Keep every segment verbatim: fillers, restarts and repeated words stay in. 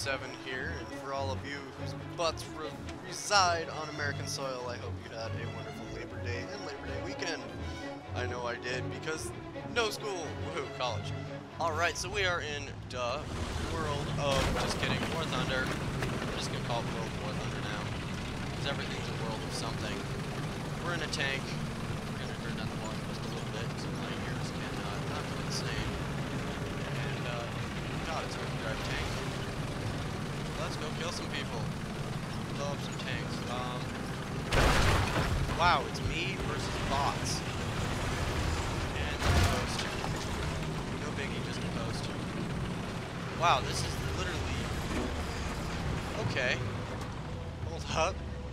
seven here, and for all of you whose butts re reside on American soil, I hope you had a wonderful Labor Day and Labor Day weekend. I know I did, because no school! Woohoo, college. Alright, so we are in, duh, world of, just kidding, War Thunder. I'm just gonna call it World War Thunder now, because everything's a world of something. We're in a tank. We're gonna turn down the volume just a little bit, so my ears can uh, not go insane. And, uh, God, it's hard to drive a tank. Let's go kill some people. Blow up some tanks. Um, wow, it's me versus bots. And the post. No biggie, just a post. Wow, this is literally... Okay. Hold up.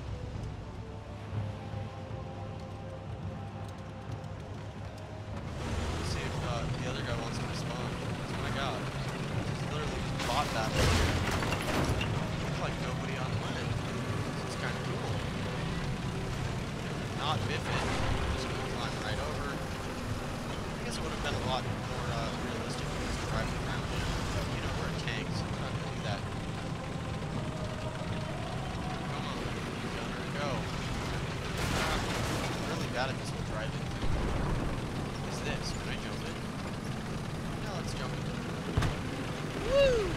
Let's see if uh, the other guy wants to respond. Oh my god. This is literally just bot battle. Like nobody on land. This is kind of cool. Not Biffin. Just gonna climb right over. I guess it would have been a lot more uh, realistic if it's driving around. But, you know, we're a tank, so we're not gonna do that. Come on, gunner, go. I'm really bad at this whole driving thing. What is this? Can I jump it? No, let's jump it. Woo!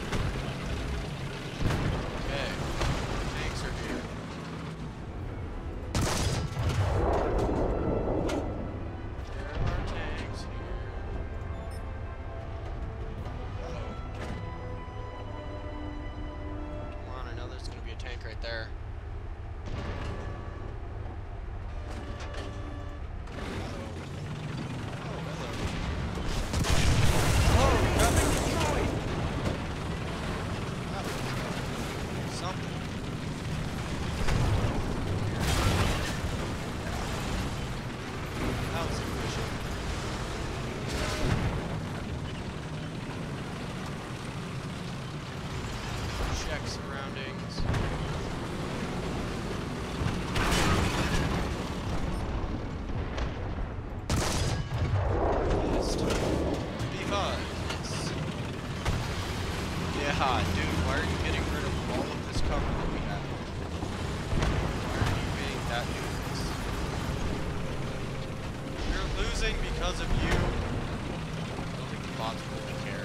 God, dude, why are you getting rid of all of this cover that we have? Why are you being that nuisance? You're losing because of you. I don't think the bots really care.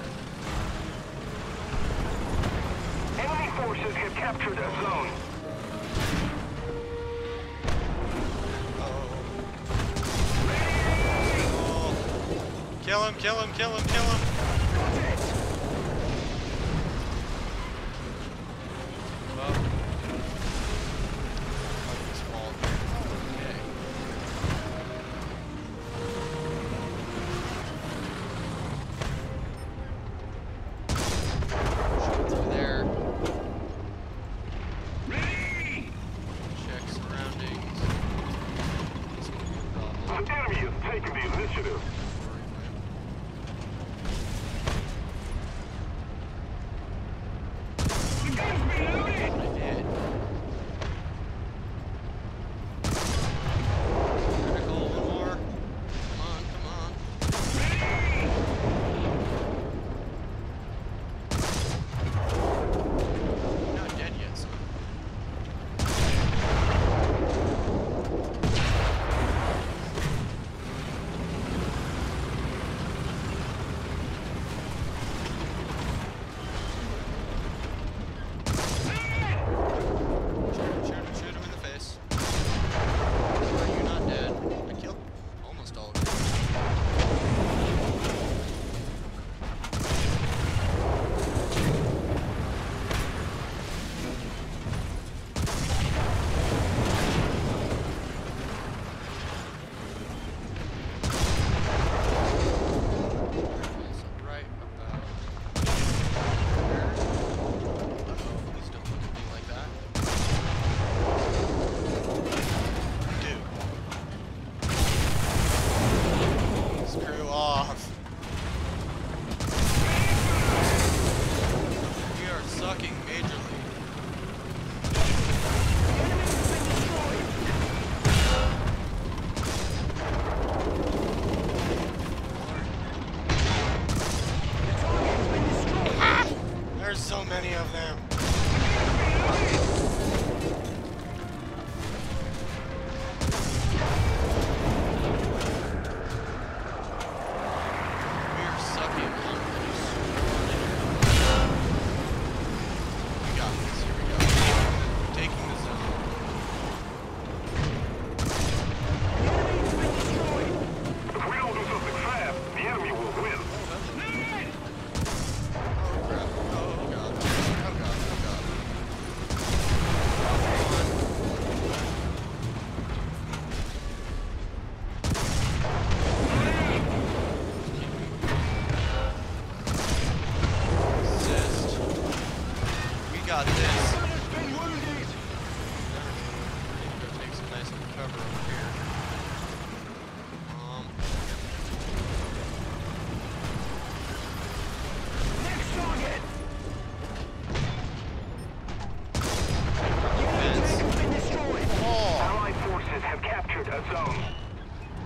Enemy forces have captured a zone. Oh. Kill him, kill him, kill him, kill him!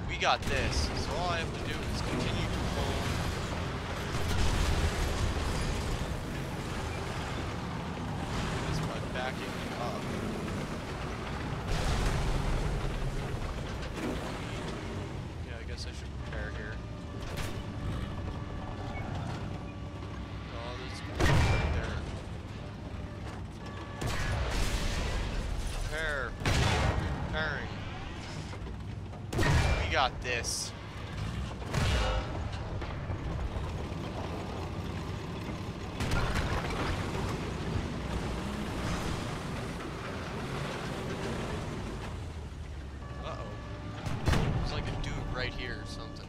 we got this. So all I have to do is continue to hold. This by backing up. Yeah, I guess I should prepare here. Oh, there's right there. Prepare. Preparing. We got this. Uh-oh. There's like a dude right here or something.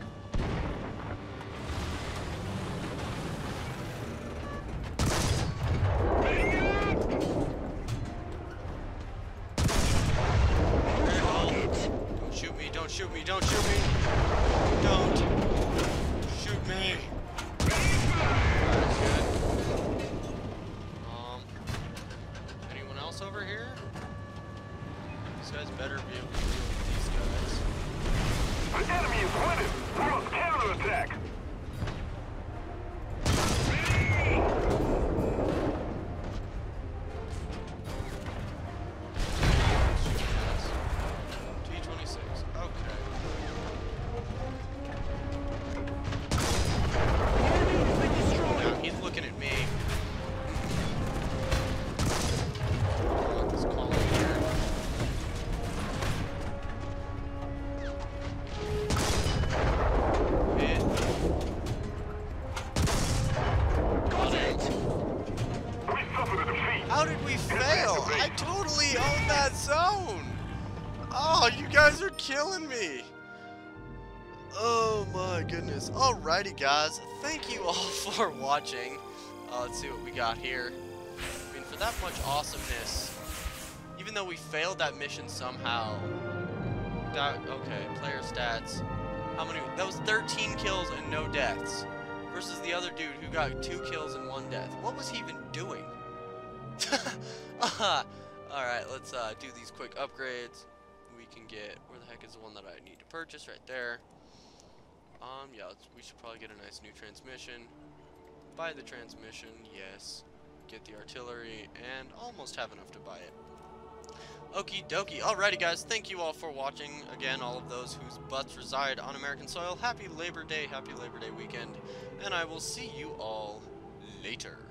Don't shoot me, don't shoot me. Don't shoot me. Alright, good. Um, anyone else over here? These guys better be able to deal with these guys. The enemy is winning. We must counterattack. How did we fail? I totally own that zone! Oh, you guys are killing me! Oh my goodness. Alrighty guys, thank you all for watching. Uh, let's see what we got here. I mean, for that much awesomeness, even though we failed that mission somehow, that, okay, player stats, how many, that was thirteen kills and no deaths, versus the other dude who got two kills and one death. What was he even doing? uh, Alright, let's uh, do these quick upgrades. We can get, where the heck is the one that I need to purchase? Right there. Um, yeah, let's, we should probably get a nice new transmission. Buy the transmission, yes. Get the artillery, and almost have enough to buy it. Okie dokie. Alrighty guys, thank you all for watching. Again, all of those whose butts reside on American soil, happy Labor Day, happy Labor Day weekend, and I will see you all later.